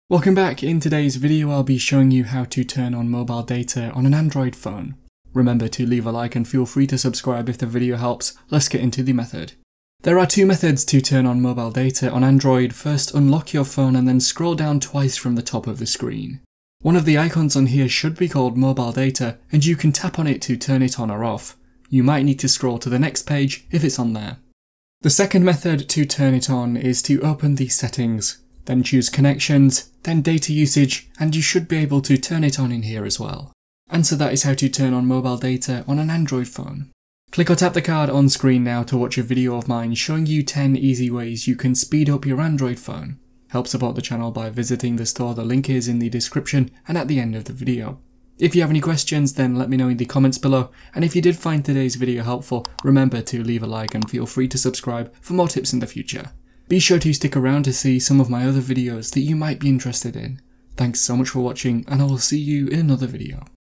Welcome back. In today's video I'll be showing you how to turn on mobile data on an Android phone. Remember to leave a like and feel free to subscribe if the video helps. Let's get into the method. There are two methods to turn on mobile data on Android. First, unlock your phone and then scroll down twice from the top of the screen. One of the icons on here should be called mobile data and you can tap on it to turn it on or off. You might need to scroll to the next page if it's on there. The second method to turn it on is to open the settings. Then choose connections, then data usage, and you should be able to turn it on in here as well. And so that is how to turn on mobile data on an Android phone. Click or tap the card on screen now to watch a video of mine showing you 10 easy ways you can speed up your Android phone. Help support the channel by visiting the store, the link is in the description and at the end of the video. If you have any questions then let me know in the comments below, and if you did find today's video helpful, remember to leave a like and feel free to subscribe for more tips in the future. Be sure to stick around to see some of my other videos that you might be interested in. Thanks so much for watching and I will see you in another video.